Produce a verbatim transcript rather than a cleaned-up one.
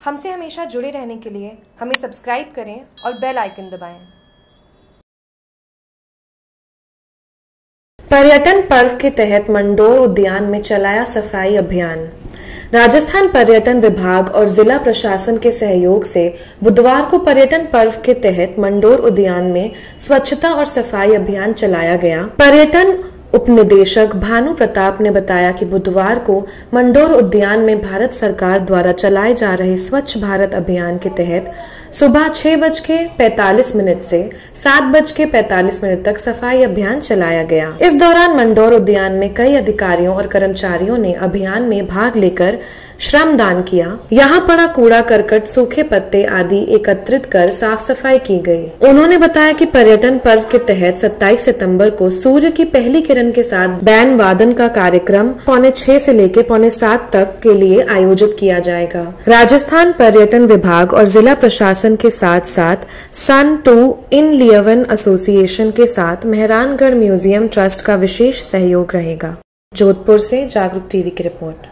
हमसे हमेशा जुड़े रहने के लिए हमें सब्सक्राइब करें और बेल आइकन दबाएं। पर्यटन पर्व के तहत मंडोर उद्यान में चलाया सफाई अभियान। राजस्थान पर्यटन विभाग और जिला प्रशासन के सहयोग से बुधवार को पर्यटन पर्व के तहत मंडोर उद्यान में स्वच्छता और सफाई अभियान चलाया गया। पर्यटन उपनिदेशक भानु प्रताप ने बताया कि बुधवार को मंडोर उद्यान में भारत सरकार द्वारा चलाए जा रहे स्वच्छ भारत अभियान के तहत सुबह छह बज के पैतालीस मिनट से सात बज के पैतालीस मिनट तक सफाई अभियान चलाया गया। इस दौरान मंडोर उद्यान में कई अधिकारियों और कर्मचारियों ने अभियान में भाग लेकर श्रमदान किया। यहाँ पड़ा कूड़ा करकट, सूखे पत्ते आदि एकत्रित कर साफ सफाई की गई। उन्होंने बताया कि पर्यटन पर्व के तहत सत्ताईस सितंबर को सूर्य की पहली किरण के साथ बैंड वादन का कार्यक्रम पौने छह से लेकर पौने सात तक के लिए आयोजित किया जाएगा। राजस्थान पर्यटन विभाग और जिला प्रशासन के साथ साथ सन टू इन लियवन एसोसिएशन के साथ मेहरानगढ़ म्यूजियम ट्रस्ट का विशेष सहयोग रहेगा। जोधपुर से जागरूक टीवी की रिपोर्ट।